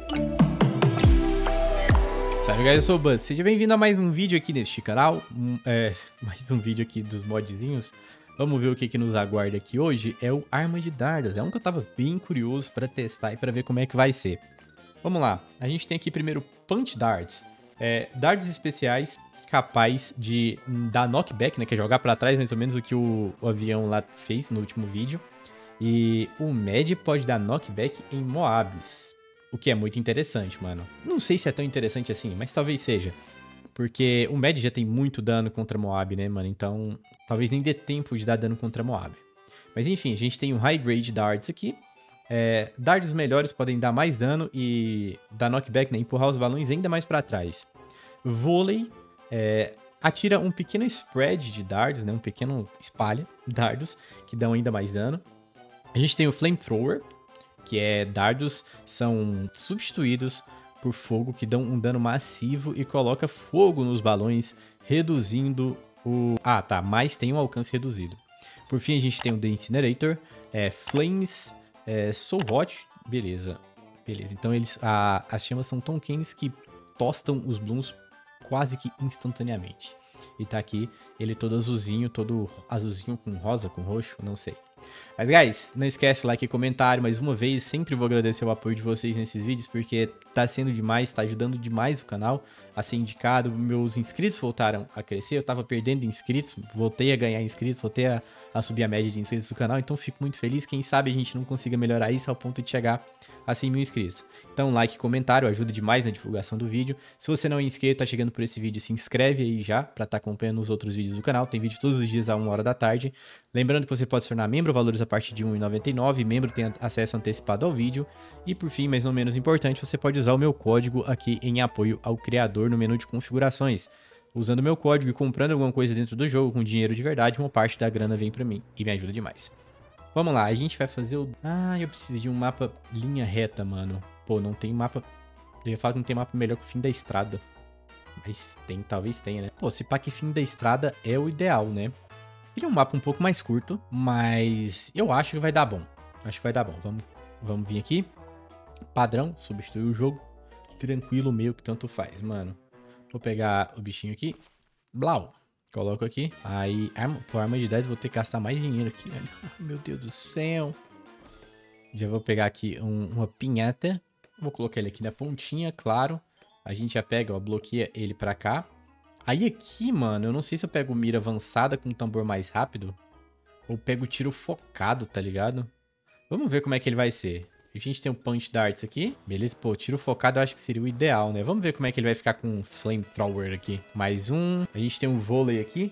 Salve galera, eu sou o Buzz, seja bem-vindo a mais um vídeo aqui neste canal, mais um vídeo aqui dos modzinhos. Vamos ver o que nos aguarda aqui hoje, é o Arma de Dardos, é um que eu tava bem curioso pra testar e pra ver como é que vai ser. Vamos lá, a gente tem aqui primeiro Punch Darts, dardos especiais capaz de dar knockback, né, que é jogar pra trás mais ou menos o que o avião lá fez no último vídeo. E o Med pode dar knockback em Moabs. O que é muito interessante, mano. Não sei se é tão interessante assim, mas talvez seja. Porque o Med já tem muito dano contra Moab, né, mano? Então, talvez nem dê tempo de dar dano contra Moab. Mas enfim, a gente tem um High Grade Darts aqui. Dardos melhores podem dar mais dano e dar knockback, né? Empurrar os balões ainda mais pra trás. Vôlei atira um pequeno spread de dardos, né? Um pequeno espalha dardos que dão ainda mais dano. A gente tem o Flamethrower, que dardos são substituídos por fogo, que dão um dano massivo e coloca fogo nos balões, reduzindo o... Ah, tá, mas tem um alcance reduzido. Por fim, a gente tem o The Incinerator, Flames, So Hot, beleza. Então as chamas são tão quentes que tostam os blooms quase que instantaneamente. E tá aqui ele todo azulzinho com rosa, com roxo, não sei. Mas, guys, não esquece like e comentário. Mais uma vez, sempre vou agradecer o apoio de vocês nesses vídeos, porque tá sendo demais, tá ajudando demais o canal a ser indicado. Meus inscritos voltaram a crescer, eu tava perdendo inscritos, voltei a ganhar inscritos, voltei a subir a média de inscritos do canal, então fico muito feliz. Quem sabe a gente não consiga melhorar isso ao ponto de chegar a 100 mil inscritos. Então, like e comentário ajuda demais na divulgação do vídeo. Se você não é inscrito, tá chegando por esse vídeo, se inscreve aí já, pra estar acompanhando os outros vídeos do canal. Tem vídeo todos os dias a 1 hora da tarde. Lembrando que você pode se tornar membro, valores a partir de R$ 1,99. Membro tem acesso antecipado ao vídeo. E por fim, mas não menos importante, você pode usar o meu código aqui em apoio ao criador no menu de configurações. Usando o meu código e comprando alguma coisa dentro do jogo com dinheiro de verdade, uma parte da grana vem pra mim e me ajuda demais. Vamos lá, a gente vai fazer o... Ah, eu preciso de um mapa linha reta, mano. Pô, não tem mapa... Eu ia falar que não tem mapa melhor que o Fim da Estrada. Mas tem, talvez tenha, né? Pô, se pá que Fim da Estrada é o ideal, né? Ele é um mapa um pouco mais curto, mas eu acho que vai dar bom. Acho que vai dar bom. Vamos vir aqui. Padrão, substituir o jogo. Tranquilo, meio que tanto faz, mano. Vou pegar o bichinho aqui. Blau. Coloco aqui. Aí, por arma de 10, vou ter que gastar mais dinheiro aqui, velho. Meu Deus do céu. Já vou pegar aqui uma pinhata. Vou colocar ele aqui na pontinha, claro. A gente já pega, ó, bloqueia ele pra cá. Aí aqui, mano, eu não sei se eu pego mira avançada com tambor mais rápido. Ou pego tiro focado, tá ligado? Vamos ver como é que ele vai ser. A gente tem um Punch Darts aqui. Beleza, pô, tiro focado eu acho que seria o ideal, né? Vamos ver como é que ele vai ficar com o Flamethrower aqui. Mais um. A gente tem um Vôlei aqui.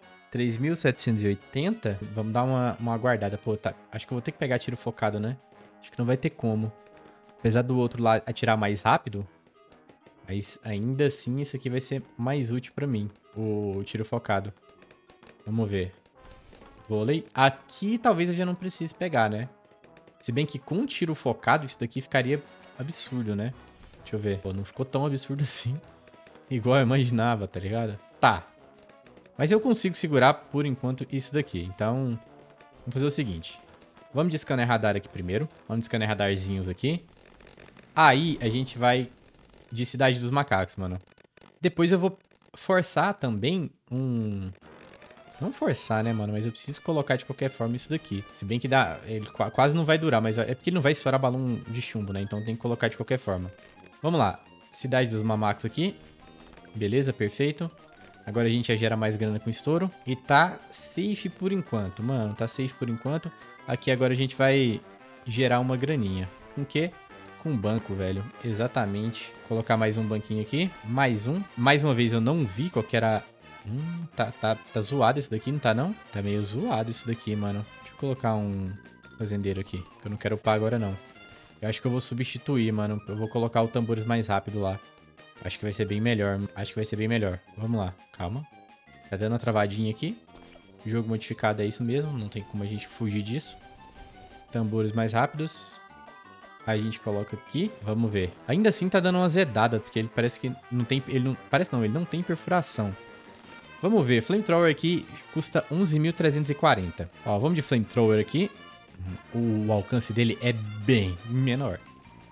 3.780. Vamos dar uma guardada. Pô, tá. Acho que eu vou ter que pegar tiro focado, né? Acho que não vai ter como. Apesar do outro lá atirar mais rápido. Mas ainda assim isso aqui vai ser mais útil pra mim. O tiro focado. Vamos ver. Vôlei. Aqui talvez eu já não precise pegar, né? Se bem que com tiro focado, isso daqui ficaria absurdo, né? Deixa eu ver. Pô, não ficou tão absurdo assim. Igual eu imaginava, tá ligado? Tá. Mas eu consigo segurar, por enquanto, isso daqui. Então, vamos fazer o seguinte. Vamos de scanner radar aqui primeiro. Vamos de scanner radarzinhos aqui. Aí, a gente vai de Cidade dos Macacos, mano. Depois eu vou forçar também um... Não forçar, né, mano? Mas eu preciso colocar de qualquer forma isso daqui. Se bem que dá... Ele quase não vai durar, mas é porque ele não vai estourar balão de chumbo, né? Então tem que colocar de qualquer forma. Vamos lá. Cidade dos Mamacos aqui. Beleza, perfeito. Agora a gente já gera mais grana com estouro. E tá safe por enquanto, mano. Tá safe por enquanto. Aqui agora a gente vai gerar uma graninha. Com o quê? Com banco, velho. Exatamente. Vou colocar mais um banquinho aqui. Mais um. Mais uma vez eu não vi qual que era... Tá zoado isso daqui, não tá não? Tá meio zoado isso daqui, mano. Deixa eu colocar um fazendeiro aqui, que eu não quero upar agora não. Eu acho que eu vou substituir, mano. Eu vou colocar o tambores mais rápido lá. Acho que vai ser bem melhor. Acho que vai ser bem melhor. Vamos lá, calma. Tá dando uma travadinha aqui. Jogo modificado é isso mesmo, não tem como a gente fugir disso. Tambores mais rápidos. A gente coloca aqui, vamos ver. Ainda assim tá dando uma azedada, porque ele parece que não tem... Ele não tem perfuração. Vamos ver, Flamethrower aqui custa 11.340. Ó, vamos de Flamethrower aqui. O alcance dele é bem menor.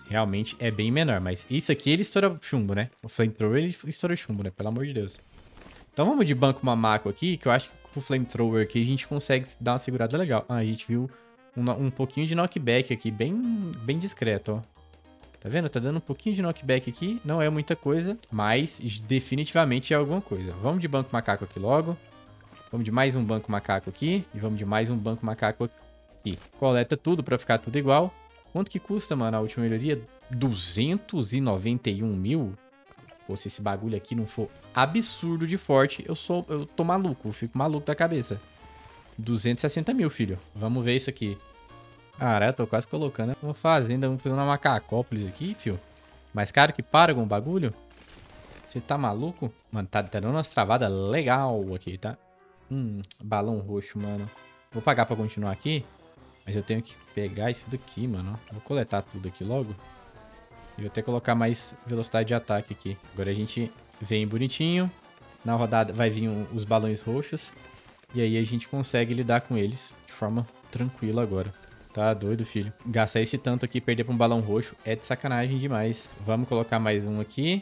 Realmente é bem menor, mas isso aqui ele estoura chumbo, né? O Flamethrower ele estoura chumbo, né? Pelo amor de Deus. Então vamos de banco mamaco aqui, que eu acho que com o Flamethrower aqui a gente consegue dar uma segurada legal. Ah, a gente viu um pouquinho de knockback aqui, bem discreto, ó. Tá vendo? Tá dando um pouquinho de knockback aqui. Não é muita coisa, mas definitivamente é alguma coisa. Vamos de banco macaco aqui logo. Vamos de mais um banco macaco aqui. E vamos de mais um banco macaco aqui. Coleta tudo pra ficar tudo igual. Quanto que custa, mano, a última melhoria? 291 mil? Pô, se esse bagulho aqui não for absurdo de forte, eu tô maluco. Eu fico maluco da cabeça. 260 mil, filho. Vamos ver isso aqui. Cara, eu tô quase colocando uma fazenda, vamos fazer uma Macacópolis aqui, fio. Mais caro que Paragon o bagulho? Você tá maluco? Mano, tá dando umas travadas legal aqui, tá? Balão roxo, mano. Vou pagar pra continuar aqui, mas eu tenho que pegar isso daqui, mano. Vou coletar tudo aqui logo. E vou até colocar mais velocidade de ataque aqui. Agora a gente vem bonitinho. Na rodada vai vir os balões roxos. E aí a gente consegue lidar com eles de forma tranquila agora. Tá doido, filho. Gastar esse tanto aqui e perder pra um balão roxo é de sacanagem demais. Vamos colocar mais um aqui.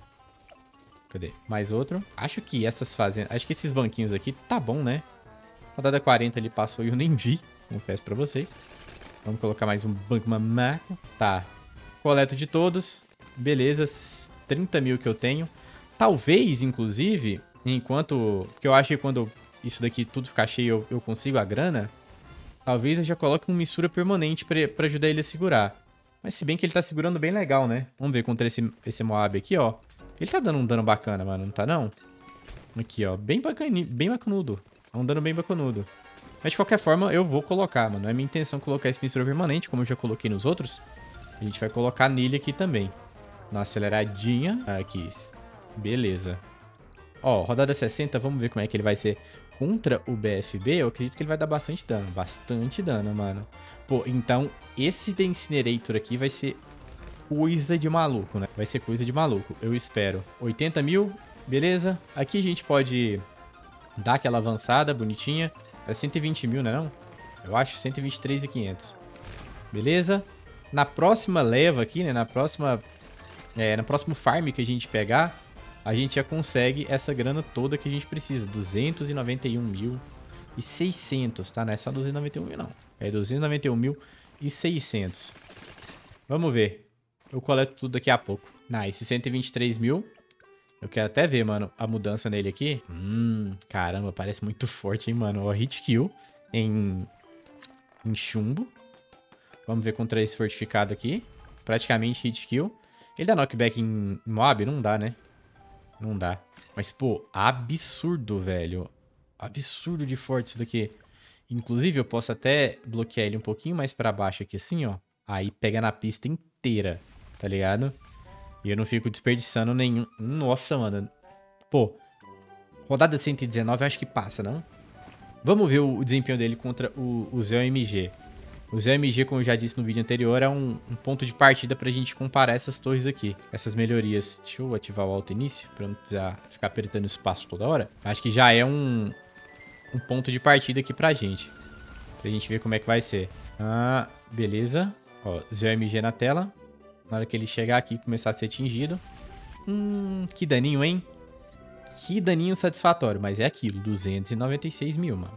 Cadê? Mais outro. Acho que essas fazendas... Acho que esses banquinhos aqui tá bom, né? Rodada 40 ele passou e eu nem vi. Confesso pra vocês. Vamos colocar mais um banco mamaco. Tá. Coleto de todos. Beleza. 30 mil que eu tenho. Talvez, inclusive, enquanto... Porque eu acho que quando isso daqui tudo ficar cheio eu consigo a grana... Talvez eu já coloque uma missura permanente pra ajudar ele a segurar. Mas se bem que ele tá segurando bem legal, né? Vamos ver contra esse Moab aqui, ó. Ele tá dando um dano bacana, mano. Não tá, não? Aqui, ó. Bem bacanudo. É um dano bem bacanudo. Mas de qualquer forma, eu vou colocar, mano. É minha intenção colocar esse missura permanente, como eu já coloquei nos outros. A gente vai colocar nele aqui também. Uma aceleradinha. Aqui. Beleza. Ó, rodada 60. Vamos ver como é que ele vai ser contra o BFB. Eu acredito que ele vai dar bastante dano. Bastante dano, mano. Pô, então esse The Incinerator aqui vai ser coisa de maluco, né? Vai ser coisa de maluco. Eu espero. 80 mil. Beleza. Aqui a gente pode dar aquela avançada bonitinha. É 120 mil, né não? Eu acho 123.500. Beleza. Na próxima leva aqui, né? No próximo farm que a gente pegar, a gente já consegue essa grana toda que a gente precisa. 291.600, tá? Não é só 291 mil, não. É 291.600. Vamos ver. Eu coleto tudo daqui a pouco. Nice, 123 mil. Eu quero até ver, mano, a mudança nele aqui. Caramba, parece muito forte, hein, mano. Ó, hit kill em chumbo. Vamos ver contra esse fortificado aqui. Praticamente hit kill. Ele dá knockback em mob? Não dá, né? Não dá. Mas, pô, absurdo, velho. Absurdo de forte isso daqui. Inclusive, eu posso até bloquear ele um pouquinho mais pra baixo aqui, assim, ó. Aí pega na pista inteira, tá ligado? E eu não fico desperdiçando nenhum. Nossa, mano. Pô, rodada 119 eu acho que passa, não? Vamos ver o desempenho dele contra o Zé OMG. O Zé OMG, como eu já disse no vídeo anterior, é um ponto de partida pra gente comparar essas torres aqui. Essas melhorias. Deixa eu ativar o alto início, pra não precisar ficar apertando espaço toda hora. Acho que já é um ponto de partida aqui pra gente. Pra gente ver como é que vai ser. Ah, beleza. Ó, Zé OMG na tela. Na hora que ele chegar aqui e começar a ser atingido. Que daninho, hein? Que daninho satisfatório. Mas é aquilo, 296 mil, mano.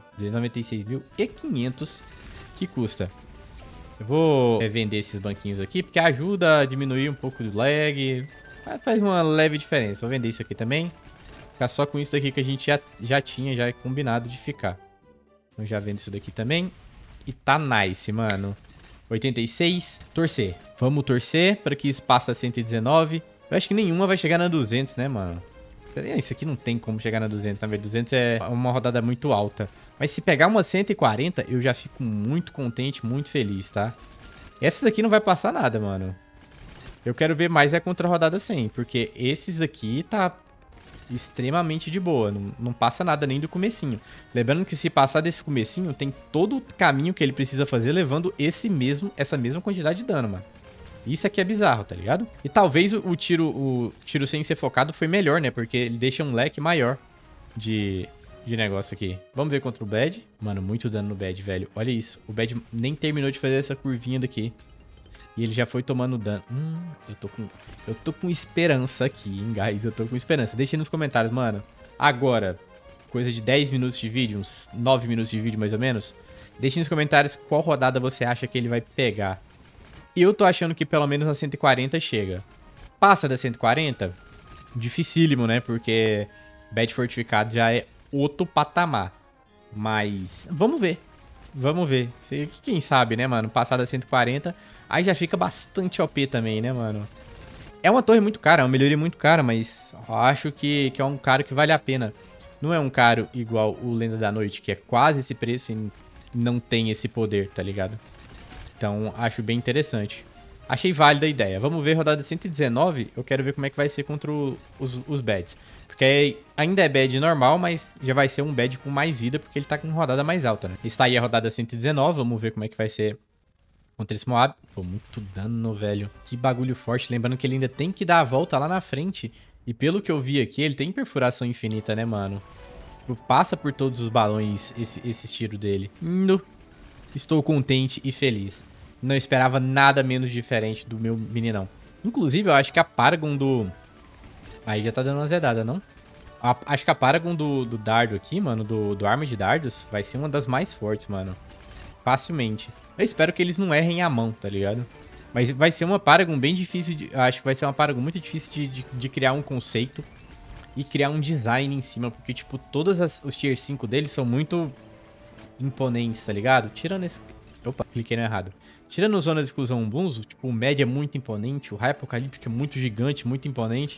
296.500 que custa. Eu vou vender esses banquinhos aqui, porque ajuda a diminuir um pouco do lag. Faz uma leve diferença. Vou vender isso aqui também. Ficar só com isso daqui que a gente já tinha combinado de ficar. Então já vendo isso daqui também. E tá nice, mano. 86. Torcer. Vamos torcer para que isso passe a 119. Eu acho que nenhuma vai chegar na 200, né, mano? Isso aqui não tem como chegar na 200, tá vendo? 200 é uma rodada muito alta. Mas se pegar uma 140, eu já fico muito contente, muito feliz, tá? Essas aqui não vai passar nada, mano. Eu quero ver mais contra a rodada 100, porque esses aqui tá extremamente de boa. Não passa nada nem do comecinho. Lembrando que se passar desse comecinho, tem todo o caminho que ele precisa fazer levando essa mesma quantidade de dano, mano. Isso aqui é bizarro, tá ligado? E talvez o tiro sem ser focado foi melhor, né? Porque ele deixa um leque maior de negócio aqui. Vamos ver contra o Bad. Mano, muito dano no Bad, velho. Olha isso. O Bad nem terminou de fazer essa curvinha daqui. E ele já foi tomando dano. Eu tô com esperança aqui, hein, guys? Eu tô com esperança. Deixa aí nos comentários, mano. Agora, coisa de 10 minutos de vídeo, uns 9 minutos de vídeo mais ou menos. Deixa nos comentários qual rodada você acha que ele vai pegar. Eu tô achando que pelo menos a 140 chega. Passa da 140? Dificílimo, né? Porque badge fortificado já é outro patamar. Mas vamos ver. Vamos ver. Quem sabe, né, mano? Passar da 140, aí já fica bastante OP também, né, mano? É uma torre muito cara, é uma melhoria muito cara, mas eu acho que é um caro que vale a pena. Não é um caro igual o Lenda da Noite, que é quase esse preço e não tem esse poder, tá ligado? Então, acho bem interessante. Achei válida a ideia. Vamos ver rodada 119. Eu quero ver como é que vai ser contra os badges. Porque ainda é badge normal, mas já vai ser um badge com mais vida, porque ele tá com rodada mais alta, né? Está aí a rodada 119. Vamos ver como é que vai ser contra esse Moab. Pô, muito dano, velho. Que bagulho forte. Lembrando que ele ainda tem que dar a volta lá na frente. E pelo que eu vi aqui, ele tem perfuração infinita, né, mano? Tipo, passa por todos os balões esse tiro dele. Estou contente e feliz. Não esperava nada menos diferente do meu meninão. Inclusive, eu acho que a Paragon do... Aí já tá dando uma zedada, não? Acho que a Paragon do dardo aqui, mano, do arma de dardos, vai ser uma das mais fortes, mano. Facilmente. Eu espero que eles não errem a mão, tá ligado? Mas vai ser uma Paragon bem difícil de... Acho que vai ser uma Paragon muito difícil de criar um conceito e criar um design em cima. Porque, tipo, todos os tier 5 deles são muito imponentes, tá ligado? Tirando esse... Opa, cliquei no errado. Tirando Zona de Exclusão Bunzo, tipo, o Med é muito imponente, o Raio Apocalíptico é muito gigante, muito imponente.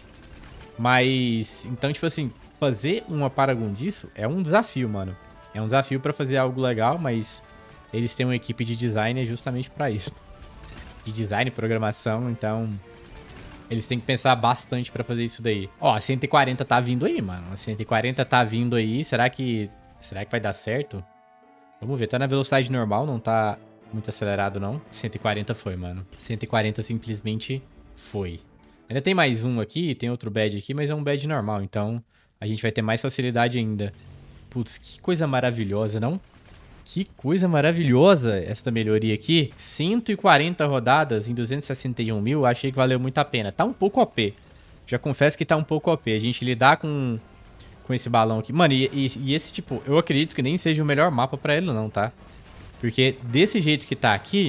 Mas, então, tipo assim, fazer uma Paragon disso é um desafio, mano. É um desafio pra fazer algo legal, mas eles têm uma equipe de design justamente pra isso. De design e programação, então eles têm que pensar bastante pra fazer isso daí. Ó, a 140 tá vindo aí, mano. A 140 tá vindo aí, será que vai dar certo? Vamos ver, tá na velocidade normal, não tá muito acelerado, não. 140 foi, mano. 140 simplesmente foi. Ainda tem mais um aqui, tem outro badge aqui, mas é um badge normal, então a gente vai ter mais facilidade ainda. Putz, que coisa maravilhosa, não? Que coisa maravilhosa esta melhoria aqui. 140 rodadas em 261 mil, achei que valeu muito a pena. Tá um pouco OP. Já confesso que tá um pouco OP. A gente lidar com esse balão aqui. Mano, e esse tipo, eu acredito que nem seja o melhor mapa pra ele não, tá? Porque desse jeito que tá aqui,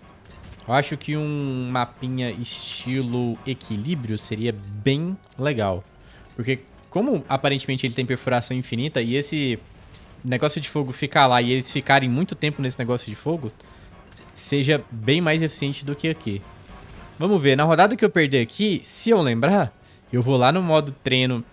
eu acho que um mapinha estilo equilíbrio seria bem legal. Porque como aparentemente ele tem perfuração infinita e esse negócio de fogo ficar lá e eles ficarem muito tempo nesse negócio de fogo, seja bem mais eficiente do que aqui. Vamos ver, na rodada que eu perder aqui, se eu lembrar, eu vou lá no modo treino,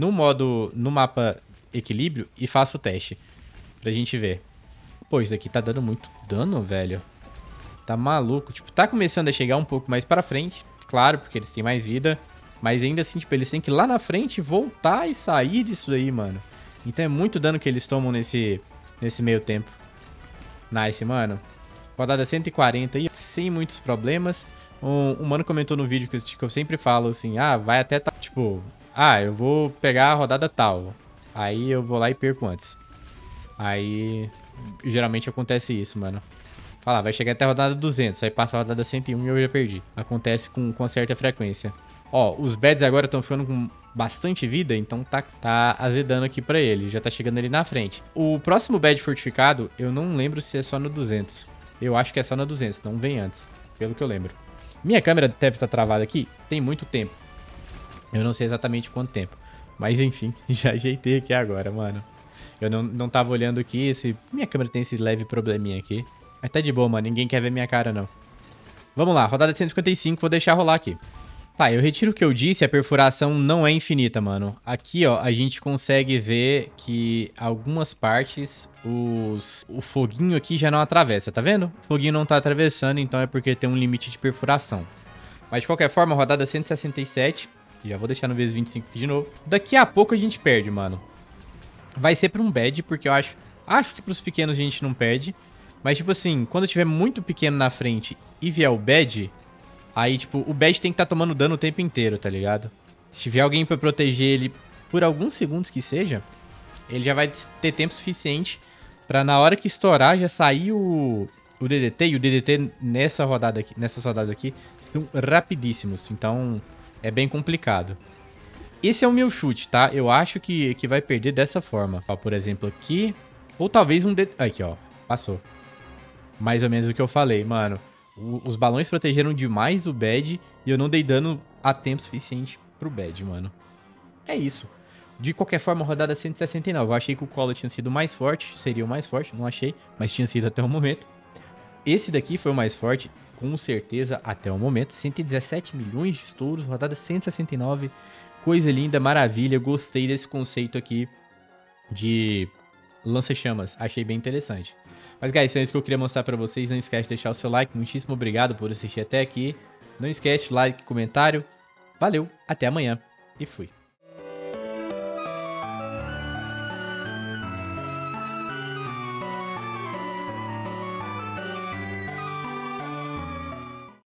no mapa equilíbrio e faço o teste. Pra gente ver. Pô, isso aqui tá dando muito dano, velho. Tá maluco. Tipo, tá começando a chegar um pouco mais pra frente. Claro, porque eles têm mais vida. Mas ainda assim, tipo, eles têm que ir lá na frente, voltar e sair disso aí, mano. Então é muito dano que eles tomam nesse meio tempo. Nice, mano. Rodada 140 aí, sem muitos problemas. Um mano comentou no vídeo que eu sempre falo assim, ah, vai até tal. Tipo, ah, eu vou pegar a rodada tal. Aí eu vou lá e perco antes. Aí, geralmente acontece isso, mano. Fala, vai chegar até a rodada 200, aí passa a rodada 101 e eu já perdi. Acontece com certa frequência. Ó, os beds agora estão ficando com bastante vida, então tá azedando aqui pra ele. Já tá chegando ali na frente. O próximo bed fortificado, eu não lembro se é só no 200. Eu acho que é só no 200, não vem antes, pelo que eu lembro. Minha câmera deve estar travada aqui, tem muito tempo. Eu não sei exatamente quanto tempo. Mas enfim, já ajeitei aqui agora, mano. Eu não tava olhando aqui, minha câmera tem esse leve probleminha aqui. Mas tá de boa, mano, ninguém quer ver minha cara, não. Vamos lá, rodada de 155, vou deixar rolar aqui. Tá, eu retiro o que eu disse, a perfuração não é infinita, mano. Aqui, ó, a gente consegue ver que algumas partes, o foguinho aqui já não atravessa, tá vendo? O foguinho não tá atravessando, então é porque tem um limite de perfuração. Mas de qualquer forma, rodada 167, já vou deixar no vezes 25 aqui de novo. Daqui a pouco a gente perde, mano. Vai ser pra um bad, porque eu acho que pros pequenos a gente não perde. Mas, tipo assim, quando tiver muito pequeno na frente e vier o bad... Aí, tipo, o bad tem que estar tomando dano o tempo inteiro, tá ligado? Se tiver alguém pra proteger ele por alguns segundos que seja, ele já vai ter tempo suficiente pra na hora que estourar já sair o o DDT, e o DDT nessas rodadas aqui, são rapidíssimos. Então, é bem complicado. Esse é o meu chute, tá? Eu acho que vai perder dessa forma. Ó, por exemplo, aqui. Ou talvez um DDT. Aqui, ó. Passou. Mais ou menos o que eu falei, mano. Os balões protegeram demais o Bad e eu não dei dano a tempo suficiente pro Bad, mano. É isso. De qualquer forma, rodada 169. Eu achei que o Colo tinha sido mais forte. Seria o mais forte, não achei. Mas tinha sido até o momento. Esse daqui foi o mais forte, com certeza, até o momento. 117 milhões de estouros, rodada 169. Coisa linda, maravilha. Gostei desse conceito aqui de lança-chamas. Achei bem interessante. Mas, guys, é isso que eu queria mostrar pra vocês. Não esquece de deixar o seu like. Muitíssimo obrigado por assistir até aqui. Não esquece, like, comentário. Valeu, até amanhã e fui.